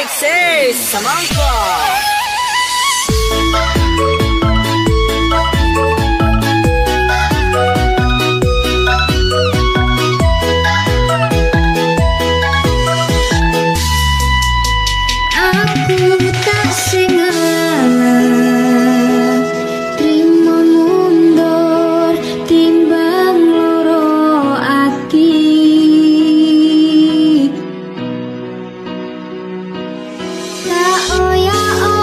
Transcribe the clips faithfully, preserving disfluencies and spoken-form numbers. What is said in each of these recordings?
Alexis Semangka. Aku tak sengaja terima mundur timbang loro ati. Tak oya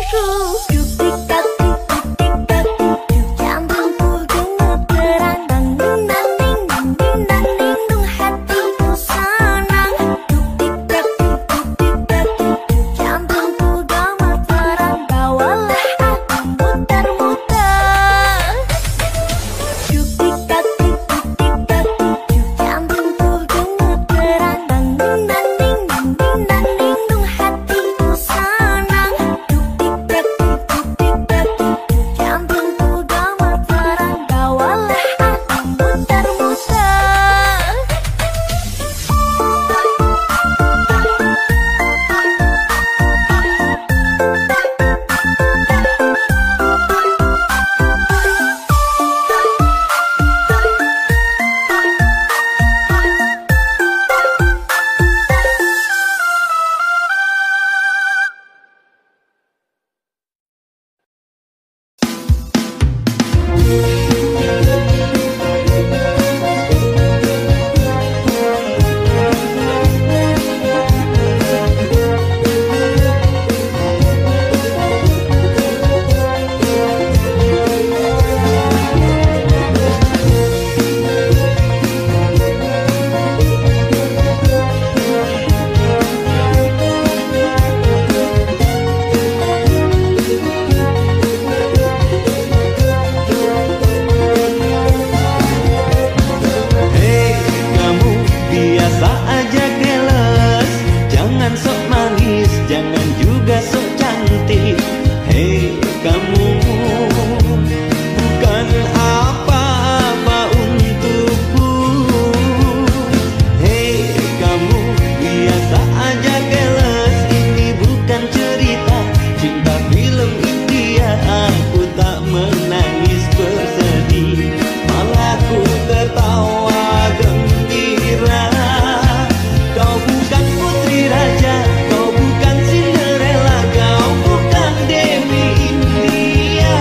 Raja, kau bukan Cinderella, kau bukan Demi India.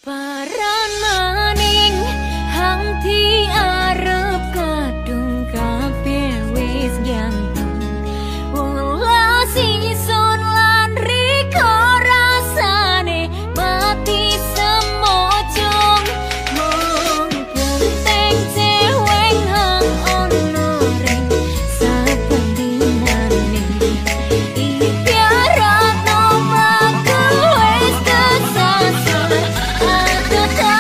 Paran maning hang ti arep kadung kabeh wis ganteng wong lasison lan riko rasane mati semojong mung penting cewek hang ono ring saben dinane ibarat no mlaku wis kesasar.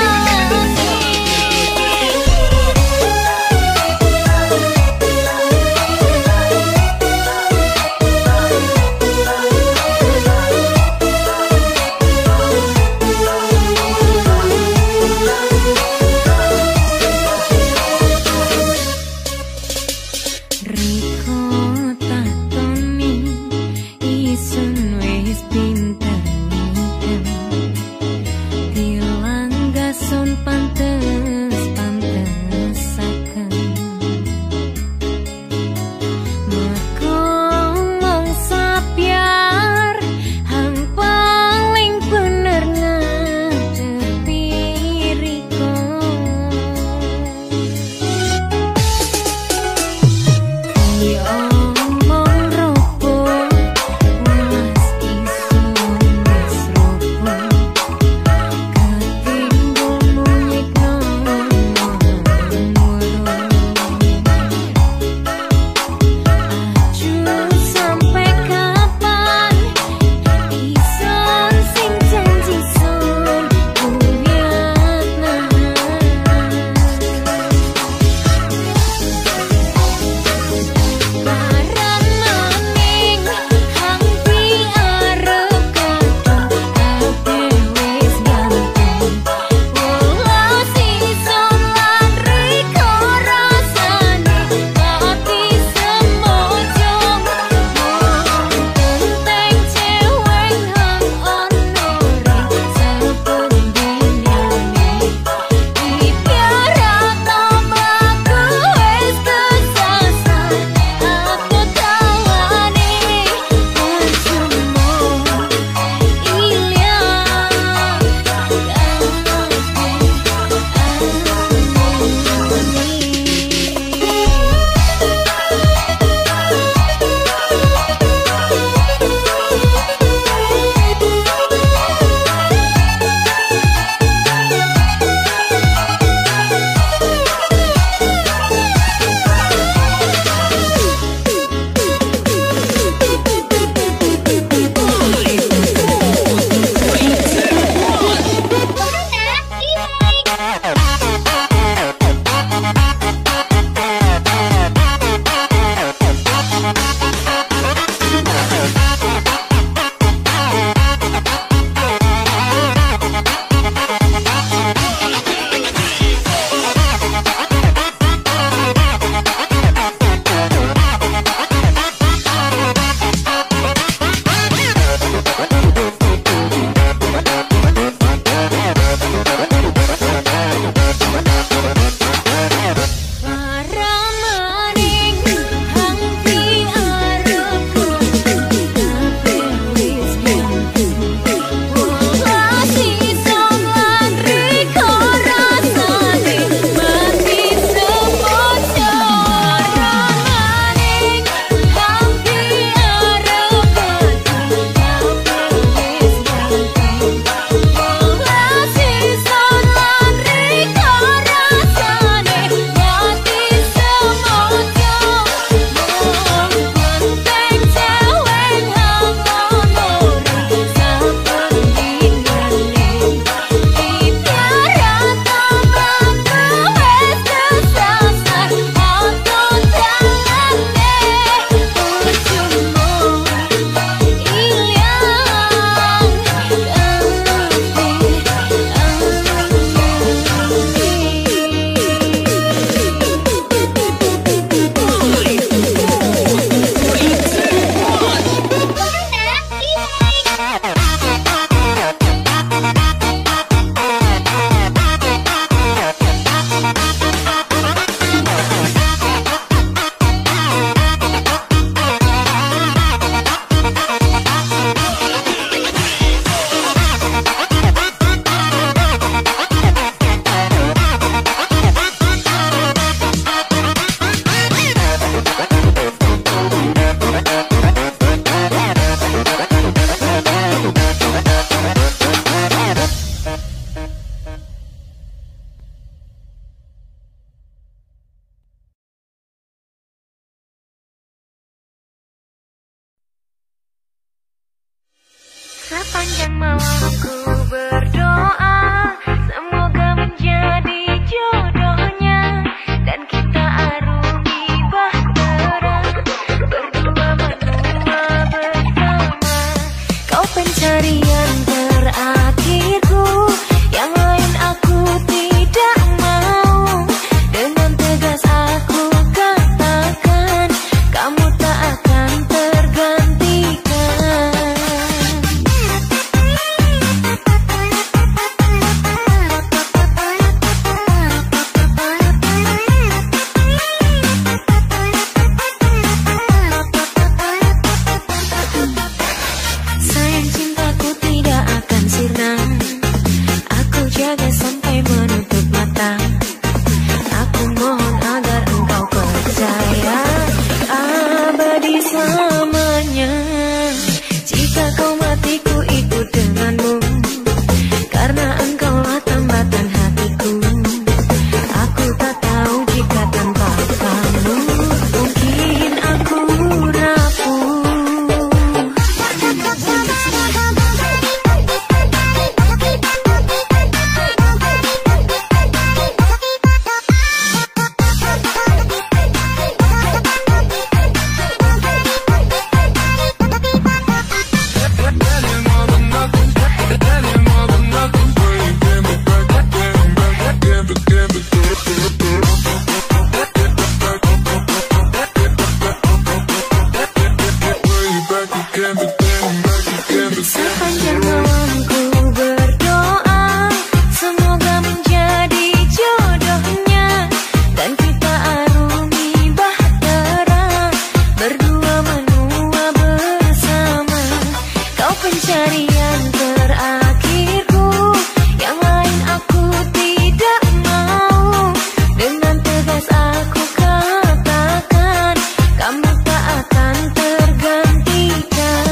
Sepanjang malamku berdoa, semoga menjadi jodohnya, dan kita arungi bahtera, berdua menua bersama. Kau pencarian terakhirku, yang lain aku tidak mau. Dengan tegas aku katakan, kamu tak akan tergantikan.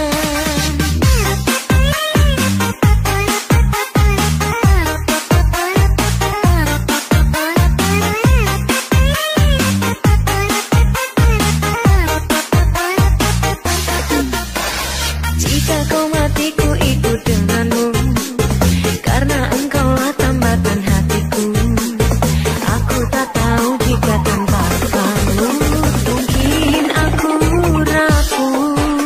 Jika kau matiku ikut denganmu, karena engkaulah tambatan hatiku. Aku tak tahu jika tanpa kamu mungkin aku rapuh.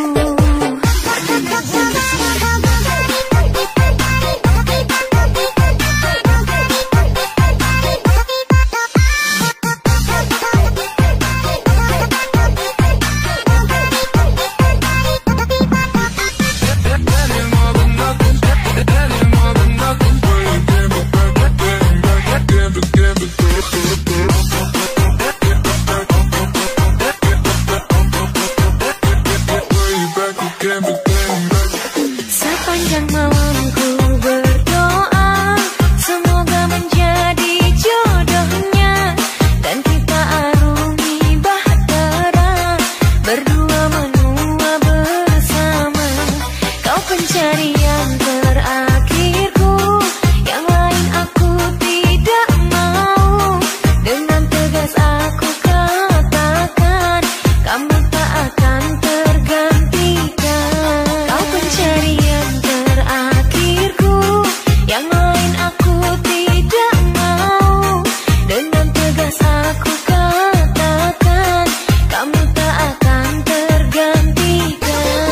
Sepanjang malamku berdoa, semoga menjadi jodohnya, dan kita arungi bahtera, berdua menua bersama. Kau pencarian terakhirku, yang lain aku tidak mau. Dengan tegas aku katakan, kamu tak akan tergantikan. Kau pencarian terakhirku, yang lain aku tidak mau. Dengan tegas aku katakan, kamu tak akan tergantikan.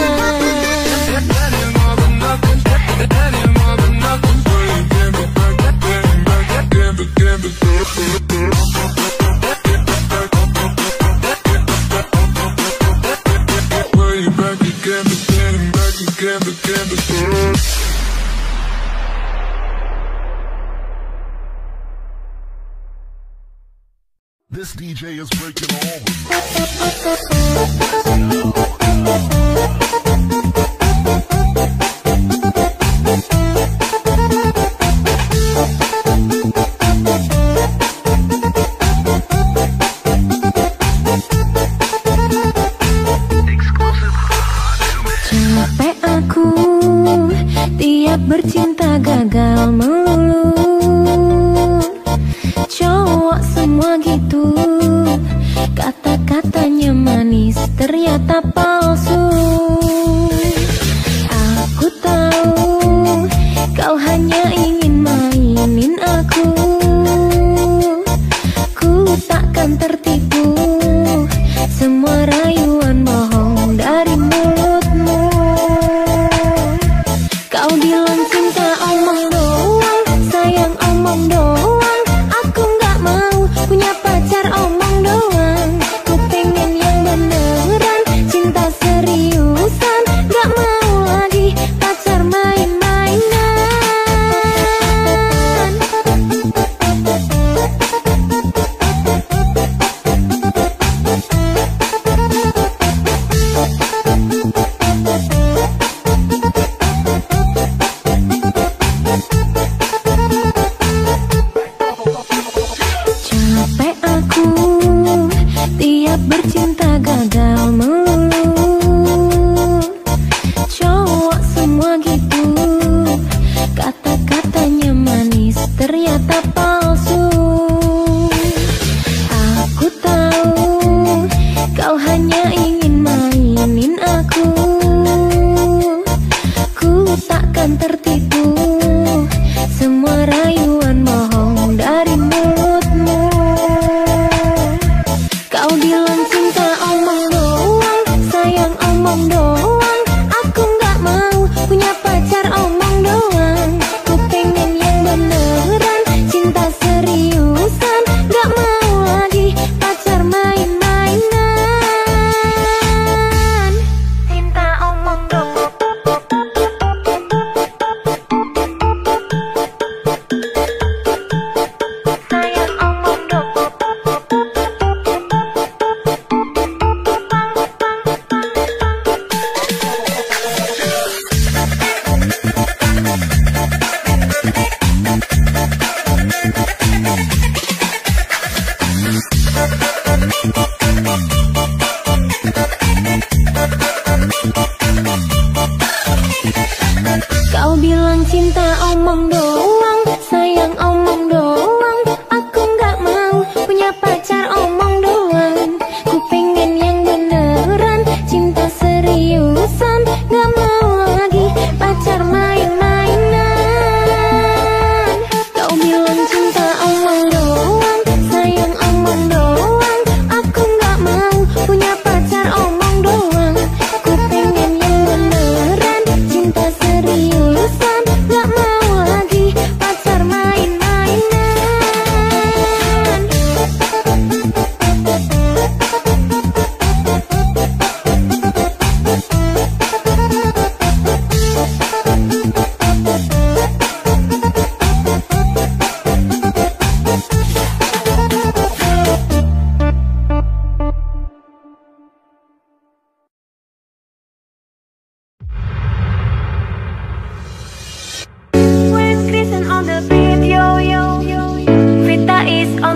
This D J is breaking all the Capek aku tiap bercinta gagal melulu. Cowok semua gitu, kata-katanya manis ternyata palsu. Aku tahu kau hanya ingin mainin aku. Ku takkan tertipu, semua rayuan bohong dari mulutmu. Kau bilang cinta omong doang, sayang omong doang. Aku nggak mau punya pacar omong doang. Ku pengen yang beneran, cinta seriusan. Nggak mau lagi pacar main-mainan. Capek aku tiap bercinta gagal melulu. Cowok semua gitu, kata-katanya manis ternyata palsu. Aku tahu kau hanya ingin mainin aku. Ku takkan tertipu, semua rayuan bohong dari mulutmu. Kau bilang cinta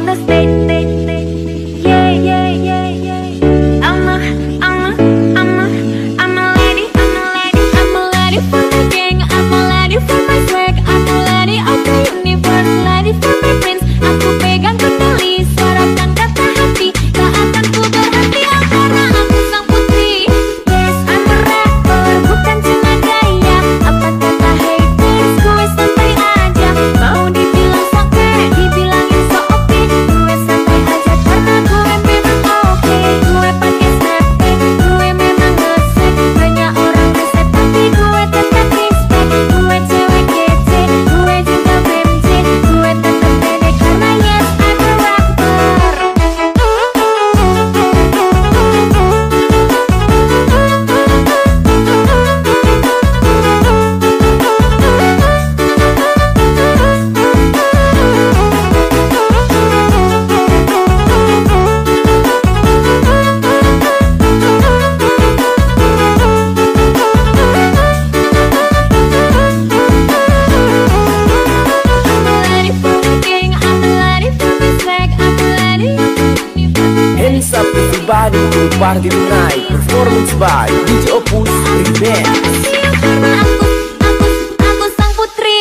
the stage. Yeah, yeah, yeah, yeah. I'm a, I'm a, I'm a, I'm a lady, I'm a lady, I'm a lady for my gang, I'm a lady for my swag, I'm a lady of the universe, lady for my prince. Aku pegang kendali, suarakan kata hati, tak akan ku berhenti karena aku sang putri. Yes, I'm a rapper, bukan cuma gaya. Apa kata haters, gue santai aja. Mau dibilang soke, dibilangin so oke, gue santai aja karena gue memang oke. Gue pakai snapback, gue memang ngeset. Banyak orang ngeset tapi gue tetap respect. Gue cewek kece, gue juga femce. Gue tetap pede karena yes, I'm a rapper. Hands up everybody to the party tonight. Performance by D J Opus Remix. Karena aku, aku, aku sang putri.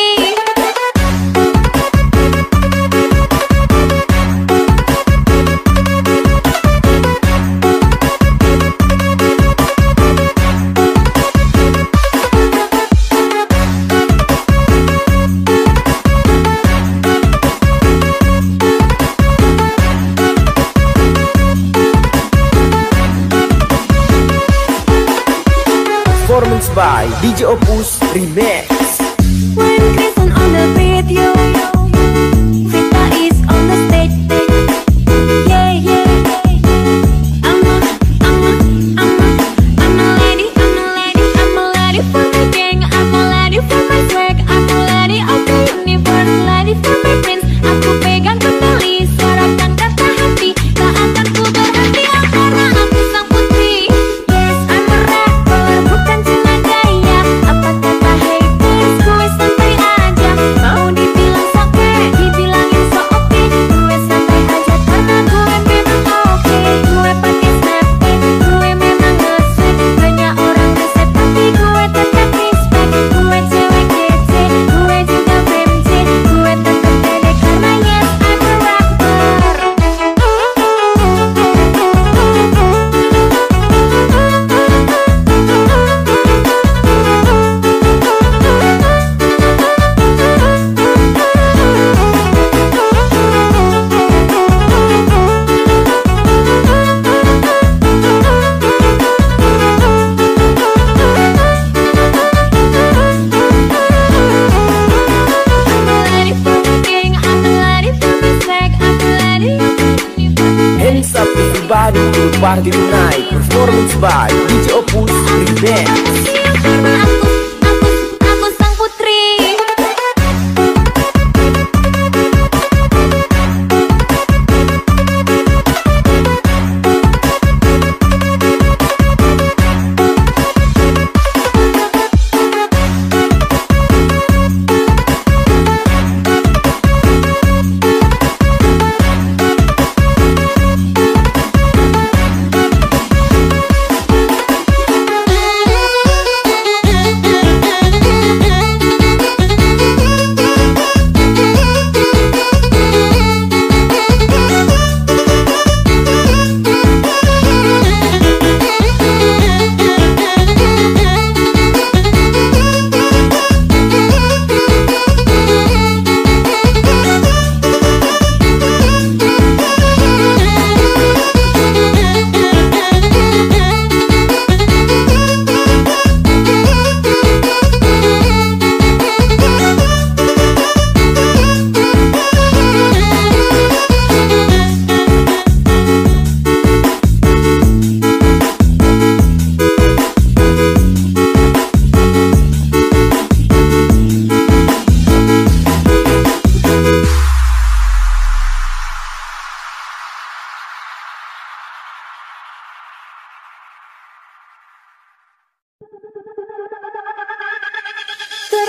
Performance by D J Opus Remix. When Grayson on the beat, yo, Vita is on the stage. Yeah, yeah, I'm a, I'm a, I'm a, I'm a lady, I'm a lady, I'm a lady for my gang, I'm a lady for my swag, I'm a lady of the universe, lady for my prince. Aku pegang kendali, suarakan kata hati, tak akan ku berhenti karena aku sang putri. Yes, I'm a rapper, bukan cuma gaya. Apa kata haters, gue santai aja. Mau dibilang soke, dibilangin so oke, gue santai aja karena gue memang oke. Gue pakai snapback, gue memang ngeset. Banyak orang ngeset tapi gue tetap respect. Gue cewek kece, gue juga femce. Gue tetap pede karena yes, I'm a rapper. I'm a lady for my gang, I'm a lady for my swag, I'm a lady of the universe. Hands up everybody to the party tonight. Performance by D J Opus Remix. Karena aku, aku, aku sang putri.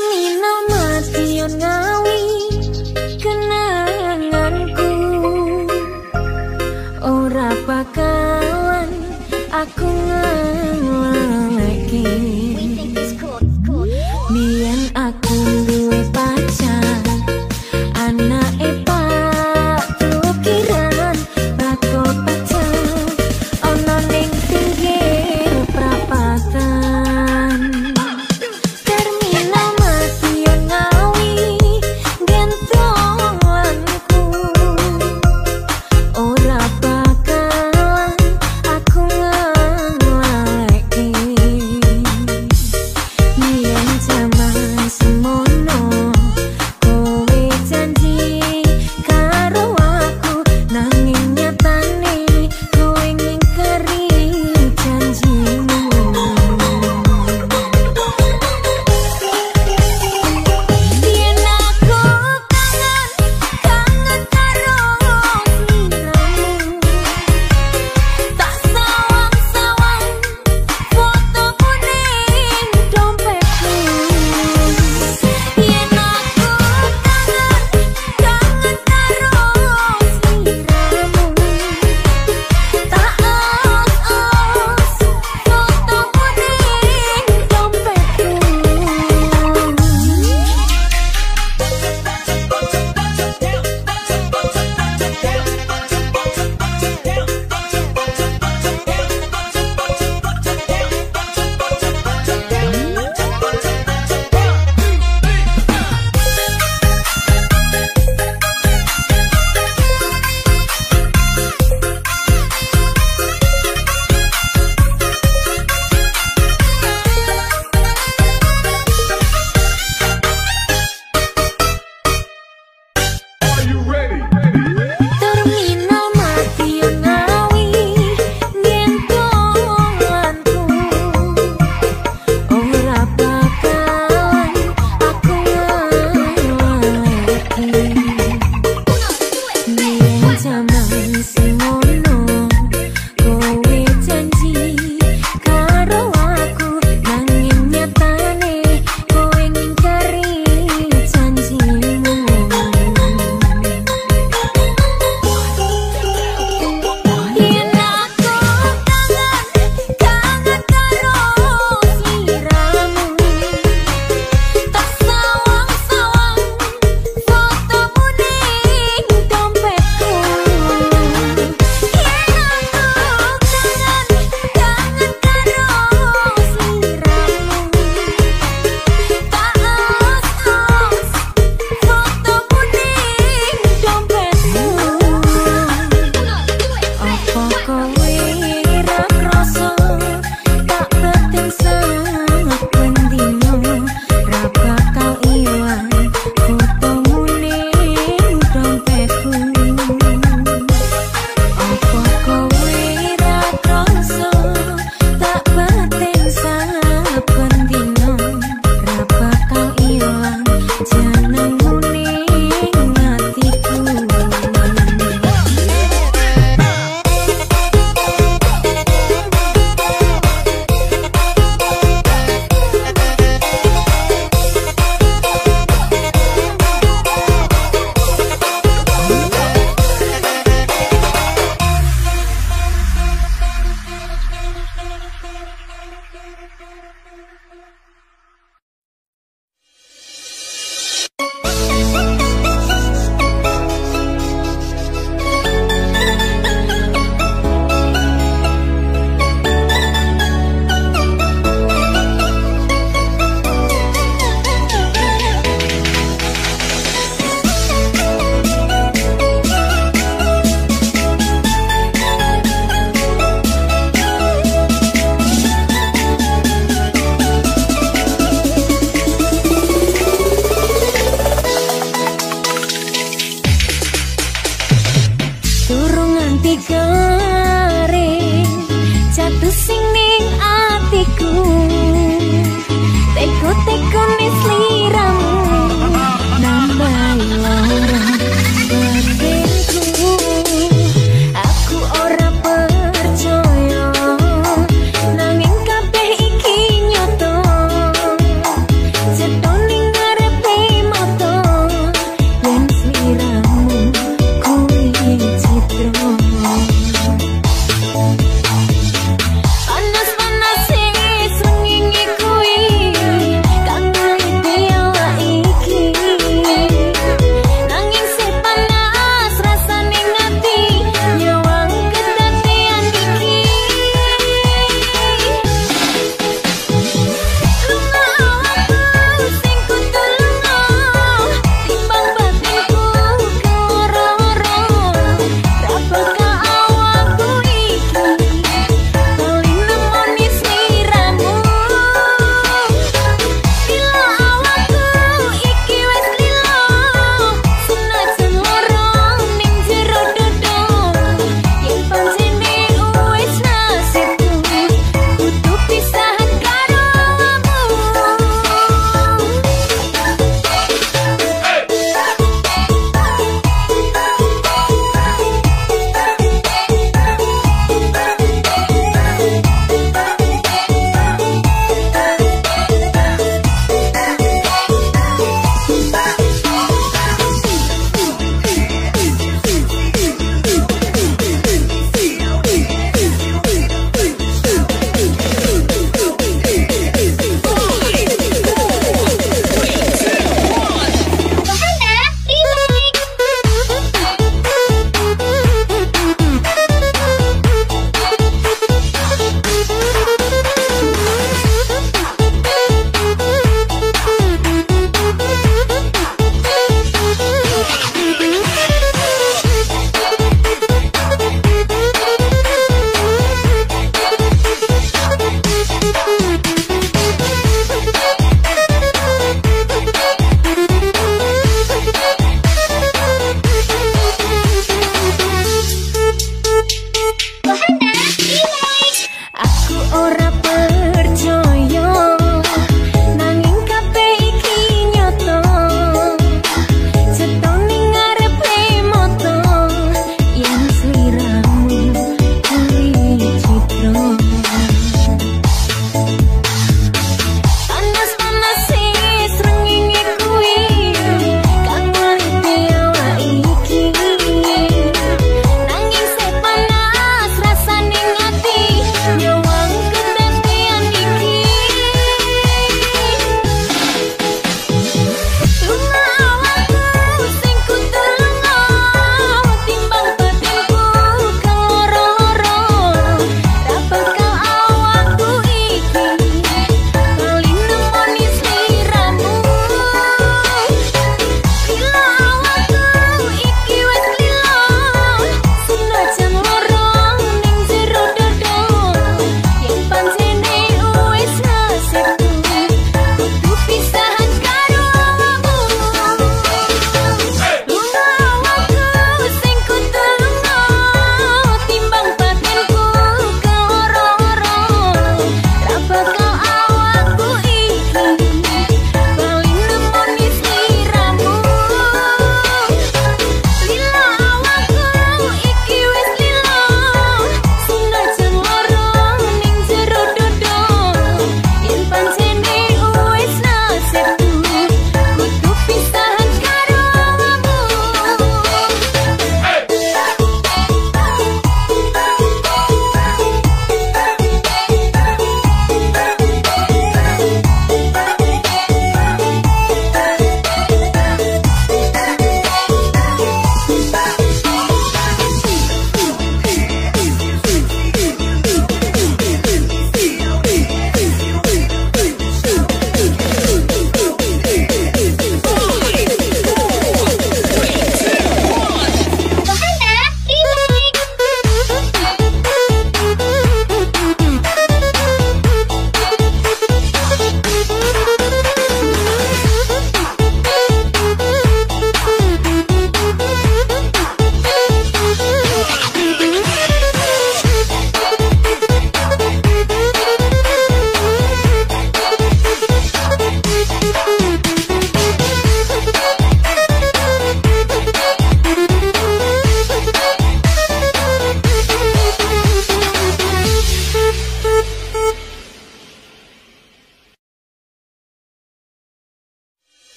Terminal Mation Ngawi, kenanganku.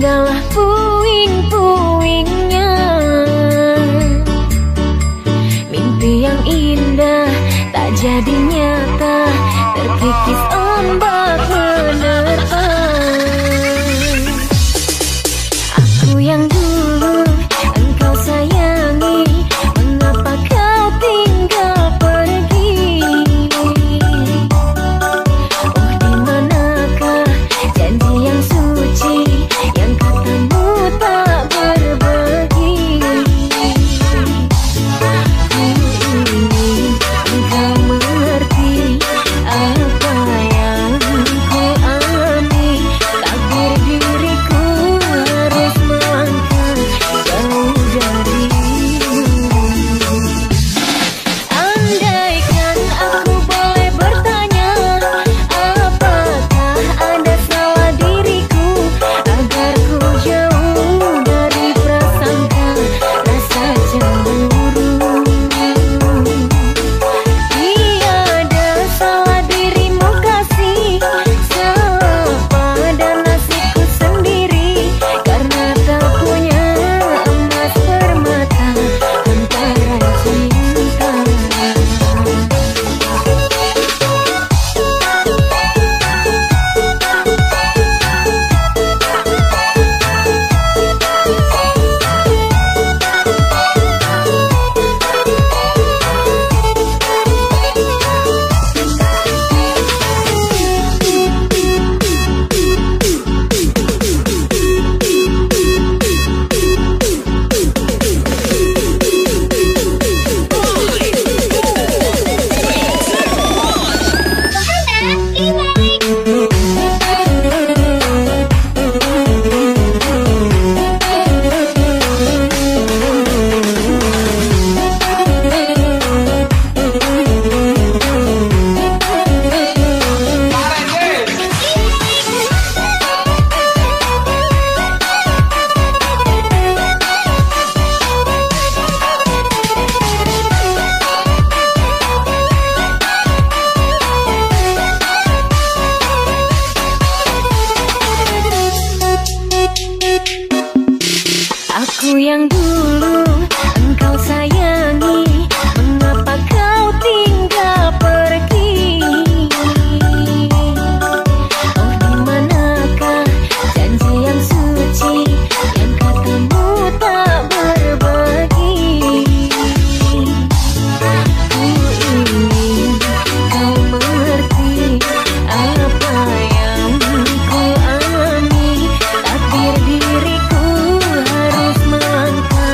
tinggallah puing-puingnya. Mimpi yang indah tak jadi nyata, terkikis ombak menerpa. Aku yang dulu engkau sayangi, mengapa kau tinggal pergi? Oh, di manakah janji yang suci yang katamu tak berbagi? Ku ingin engkau mengerti apa yang ku alami. Takdir diriku harus melangkah jauh darimu. Andaikan aku boleh bertanya, apakah ada salah diriku agar ku jauh dari prasangka rasa cemburu? Tiada salah dirimu kasih, salah pada nasibku sendiri, karena tak punya emas permata antara cinta. Aku yang dulu engkau sayangi, mengapa kau tinggal pergi? Oh, di manakah janji yang suci yang katamu tak berbagi? Ku ingin kau mengerti apa yang ku alami. Takdir diriku harus melangkah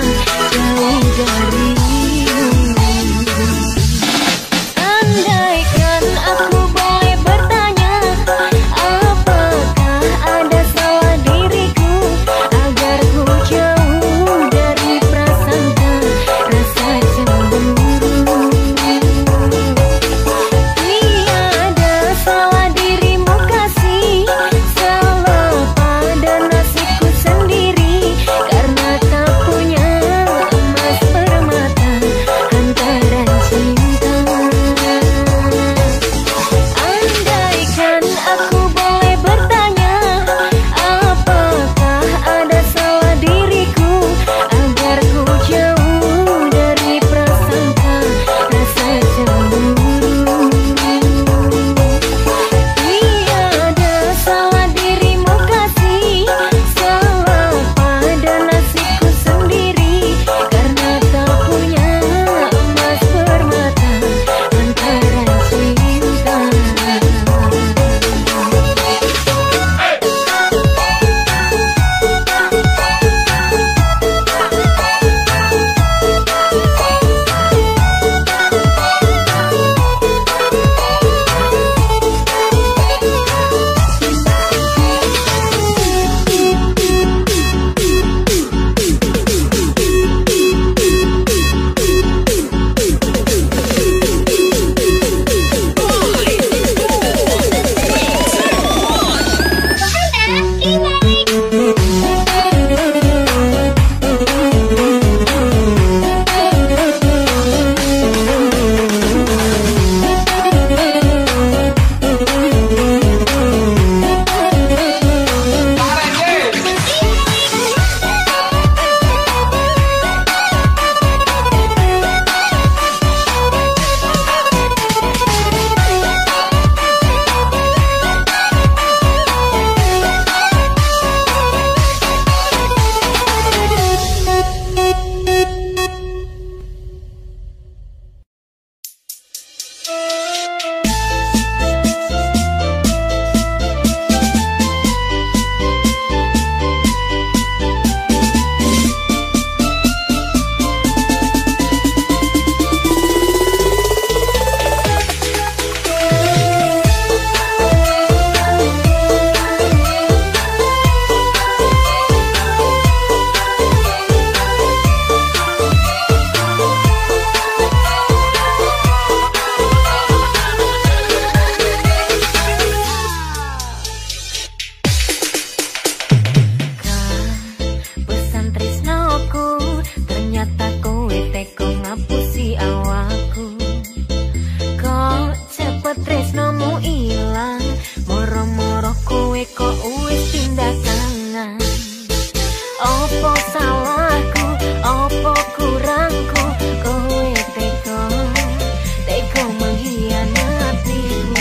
Opo salahku, opo kurangku, kowe teko, teko mengkhianatiku.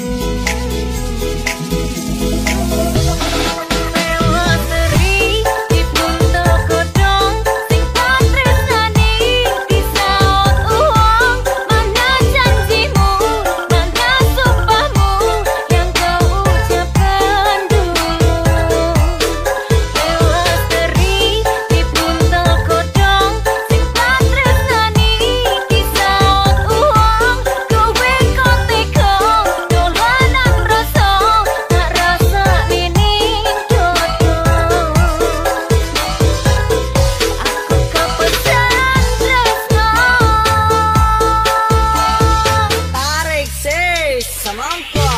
Lewat seri dipuntel godhong, sing tak tresnani disaut uang. Mana janjimu, mana sumpahmu yang kau ucapkan dulu. Lewat seri dipuntel godhong, sing tak tresnani disaut uang. Kowe kok teko dolanan rasa, tak rasa nining dodo. Aku kepesan tresno. Tarik sih semangka.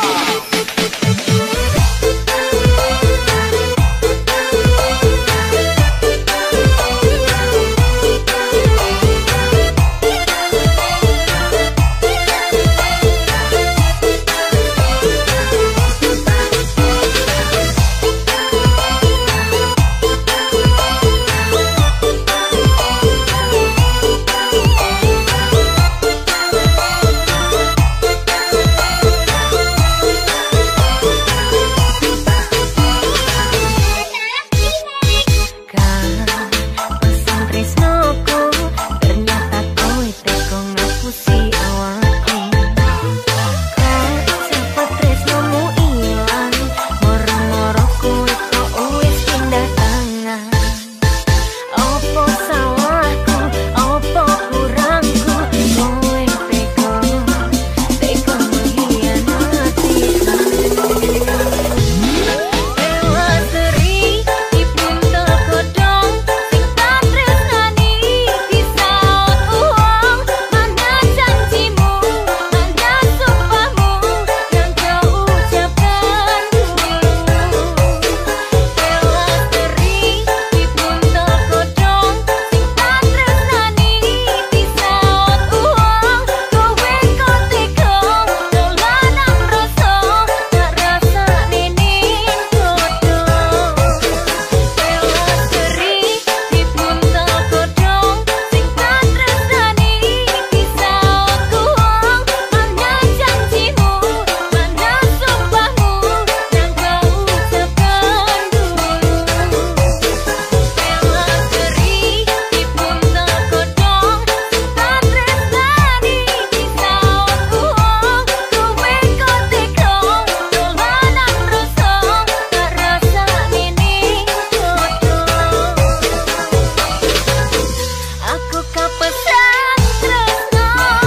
Kan pesan tresnoku, ternyata kowe teko ngapusi awakku. Kok cepet tresnomu ilang, moro-moro kowe kok wis pindah tangan. Opo salahku, opo kurangku, kowe teko, teko mengkhianatiku. Lewat seri dipuntel godhong, sing tak tresnani disaut uang. Mana janjimu, mana sumpahmu yang kau ucapkan dulu. Lewat seri dipuntel godhong, sing tak tresnani disaut uang. Kowe kok teko dolanan rasa, tak rasa nining dodo. Lewat seri dipuntel godhong, sing tak tresnani disaut uang. Mana janjimu, mana sumpahmu yang kau ucapkan dulu. Lewat seri dipuntel godhong, sing tak tresnani disaut uang. Kowe kok teko dolanan rasa, tak rasa nining dodo. Aku kepesan tresno.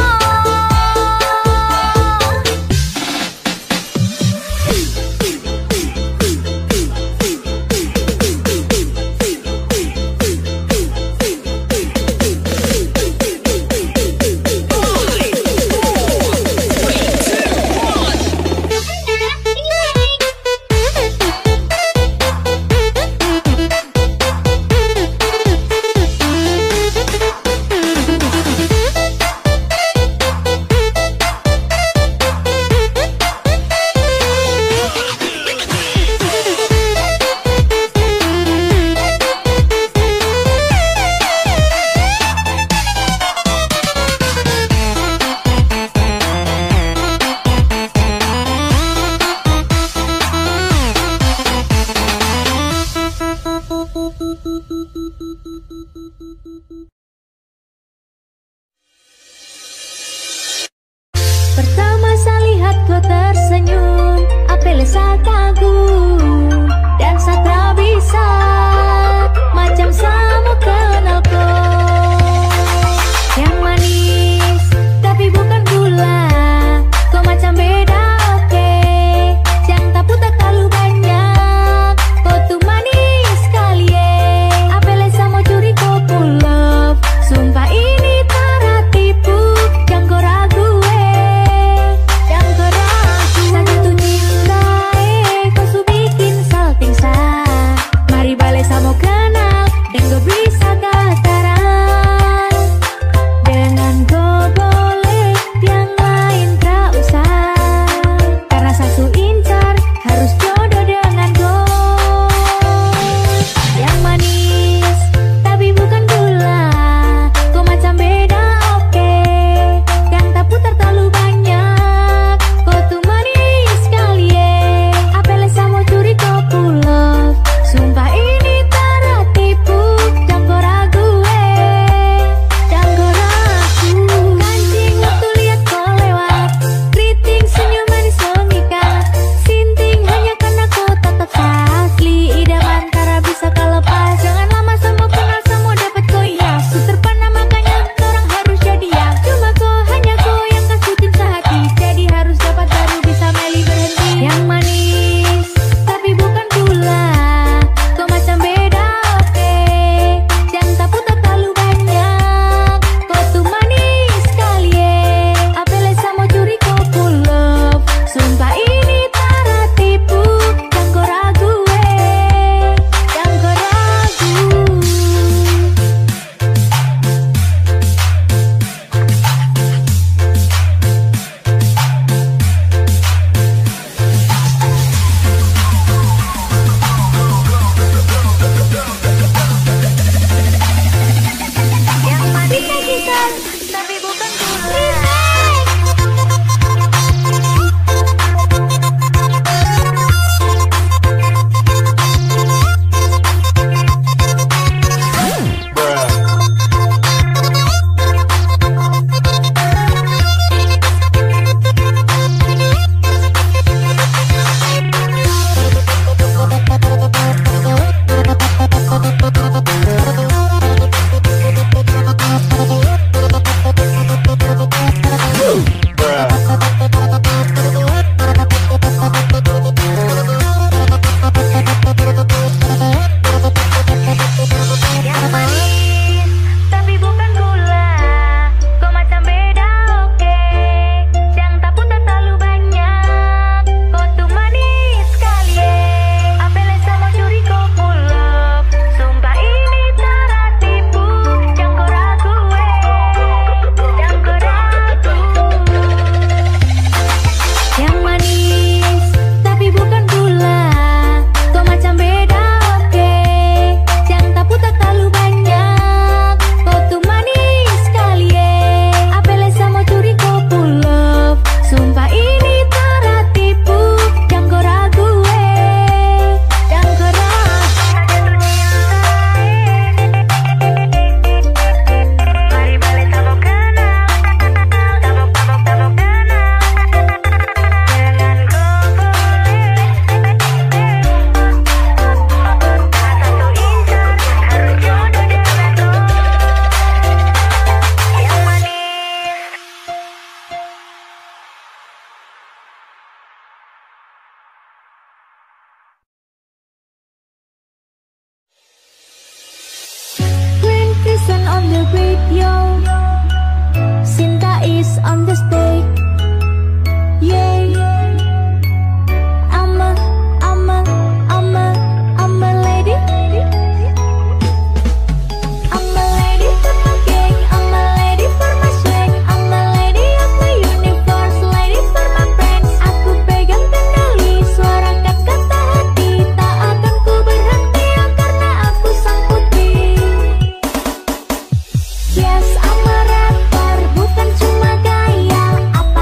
Pertama saya lihat kau tersenyum, apel saya kagum dan saya tak bisa macam sama kenal kau. Yang manis tapi bukan gula, kau macam beda oke. Yang tak pun tak terlalu banyak, kau tuh manis sekali eh. Apel saya mau curi kau pull love, sumpah ini tak tipu. Jangan kau ragu eh, jangan kau ragu. Saya jatuh cinta eh, kau su bikin salting sa. Mari balik saya mau kenal, dan kau bisa kataran. Dengan kau boleh, yang lain tak usah. Karena saya su incar, harus jodoh dengan kau. Yang manis on the radio. Sinta is on the stage. Yeah, I'm a, I'm a, I'm a, I'm a lady. I'm a lady for my gang, I'm a lady for my swag, I'm a lady of the universe, lady for my friends. Aku pegang kendali suara kata hati, tak akan ku berhenti ya karena aku sang putri. Yes, I'm a rapper, bukan cuma gaya. Aku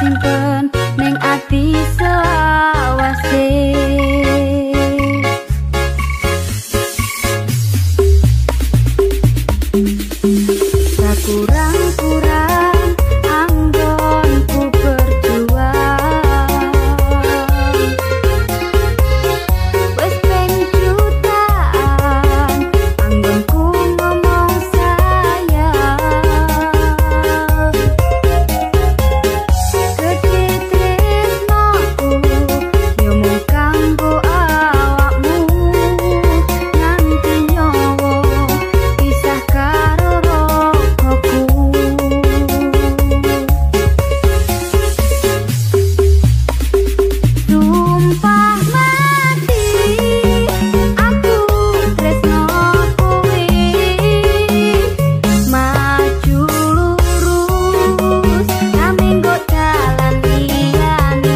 simpen ning ati selawase. Kurang-kurang anggonku berjuang, wes peng jutaan anggonku ngomong sayang. Gede tresnoku yo mung kanggo awakmu, nganti nyawa pisah karo sumpah mati aku tresno kowe, maju lurus nanging go dalan liyane.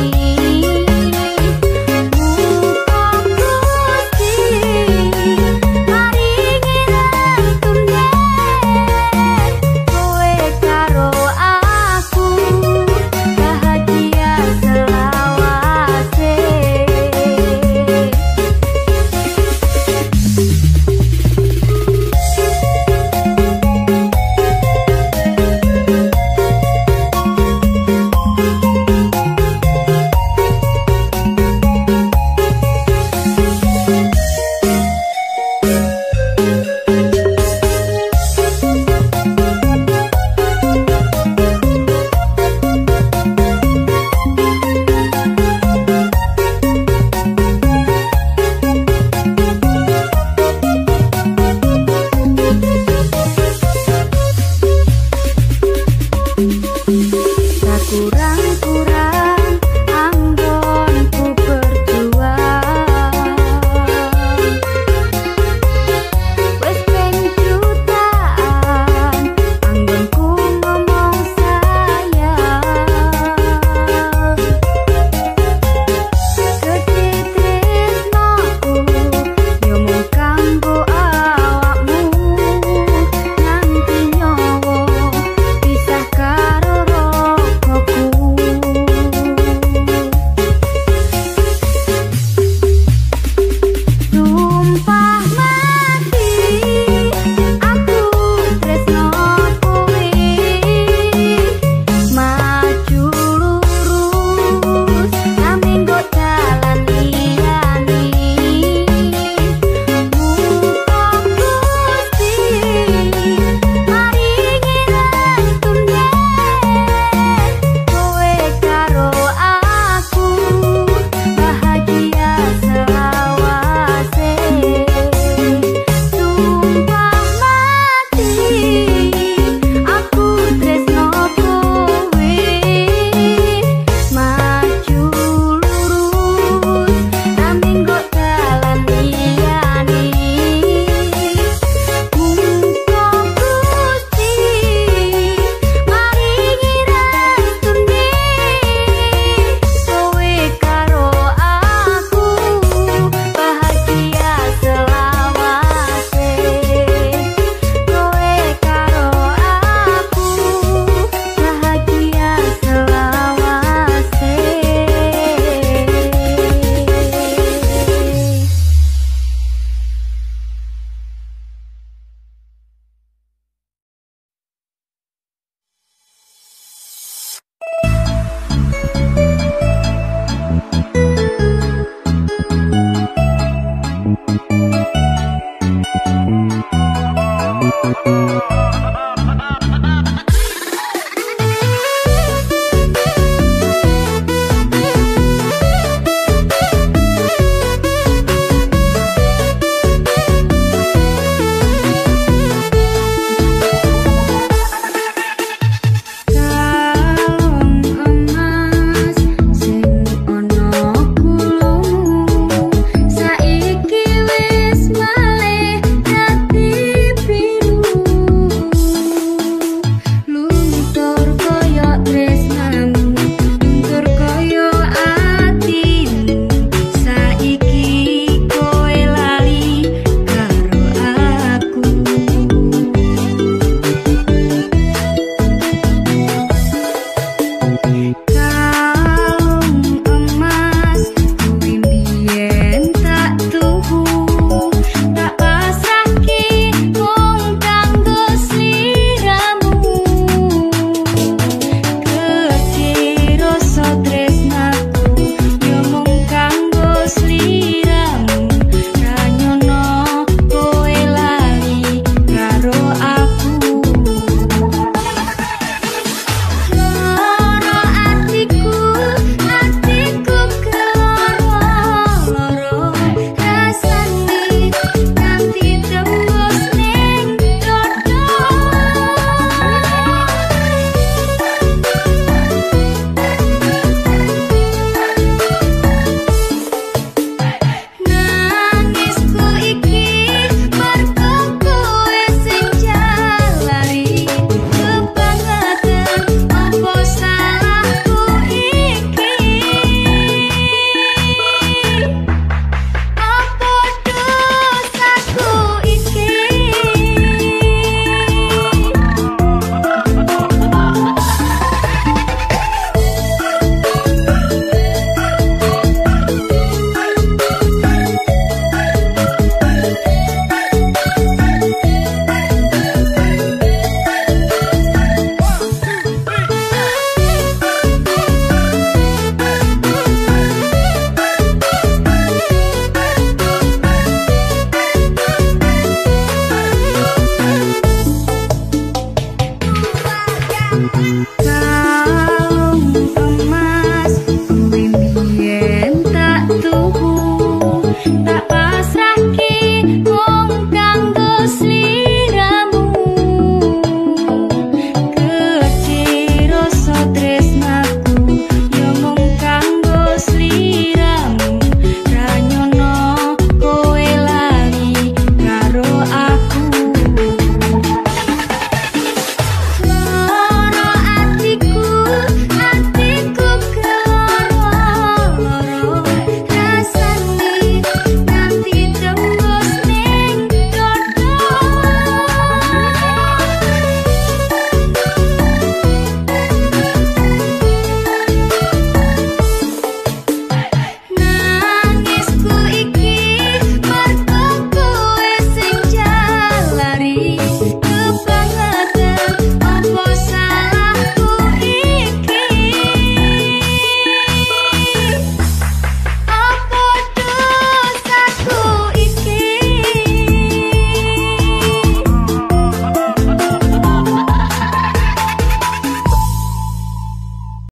Muga Gusti maringi rentunen kowe karo aku bahagia selawase. Kurang